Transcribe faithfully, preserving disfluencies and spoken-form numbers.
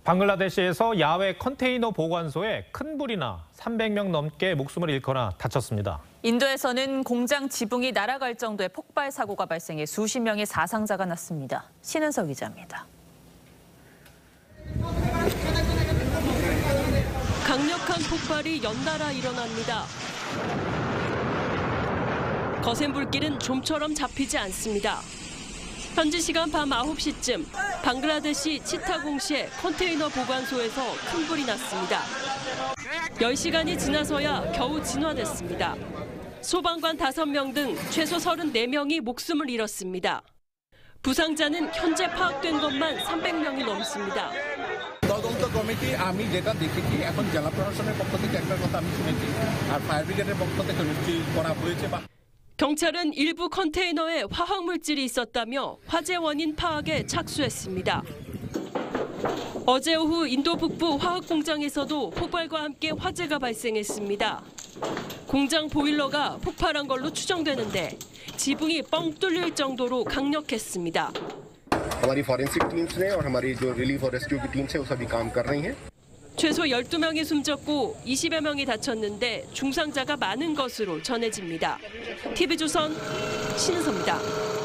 방글라데시에서 야외 컨테이너 보관소에 큰 불이 나 삼백 명 넘게 목숨을 잃거나 다쳤습니다. 인도에서는 공장 지붕이 날아갈 정도의 폭발 사고가 발생해 수십 명의 사상자가 났습니다. 신은석 기자입니다. 강력한 폭발이 연달아 일어납니다. 거센 불길은 좀처럼 잡히지 않습니다. 현지 시간 밤 아홉 시쯤 방글라데시 치타공시의 컨테이너 보관소에서 큰 불이 났습니다. 열 시간이 지나서야 겨우 진화됐습니다. 소방관 다섯 명 등 최소 서른네 명이 목숨을 잃었습니다. 부상자는 현재 파악된 것만 삼백 명이 넘습니다. তদন্ত কমিটি আমি যেটা দেখেছি এখন জেলা প্রশাসনের পক্ষ থেকে একটা কথা আমি শুনেছি আর ফায়ার ব্রিগেডের পক্ষ থেকে নিশ্চয়ই করা হয়েছে বা 경찰은 일부 컨테이너에 화학물질이 있었다며 화재 원인 파악에 착수했습니다. 어제 오후 인도 북부 화학 공장에서도 폭발과 함께 화재가 발생했습니다. 공장 보일러가 폭발한 걸로 추정되는데 지붕이 뻥 뚫릴 정도로 강력했습니다. हमारी फॉरेंसिक टीम्स ने और हमारी जो रिलीफ और रेस्क्यू की टीम्स है वो सभी काम कर रही हैं. 최소 열두 명이 숨졌고 이십여 명이 다쳤는데 중상자가 많은 것으로 전해집니다. 티비조선 신은서입니다.